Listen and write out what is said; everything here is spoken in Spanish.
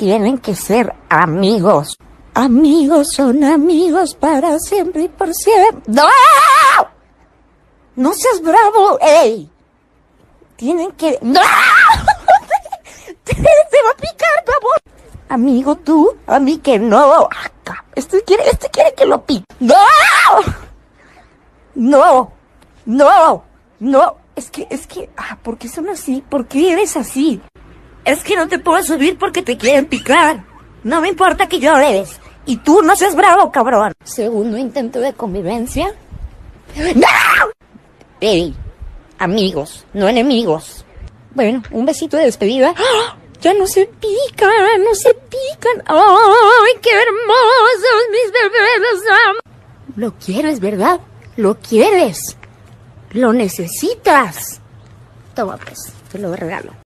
tienen que ser amigos. Amigos son amigos para siempre y por siempre. ¡No! ¡No seas bravo! ¡Ey! Tienen que... ¡No! ¡Te va a picar, babón! Amigo, tú, a mí que no. Este quiere que lo pique. ¡No! ¡No! ¡No! ¡No! Es que... ¿por qué son así? ¿Por qué eres así? Es que no te puedo subir porque te quieren picar. No me importa que llores. Y tú no seas bravo, cabrón. Segundo intento de convivencia. ¡No! Ey, amigos, no enemigos. Bueno, un besito de despedida. ¡Ah! Ya no se pican, no se pican. ¡Ay, qué hermosos mis bebés! Lo quieres, ¿verdad? Lo quieres. Lo necesitas. Toma pues, te lo regalo.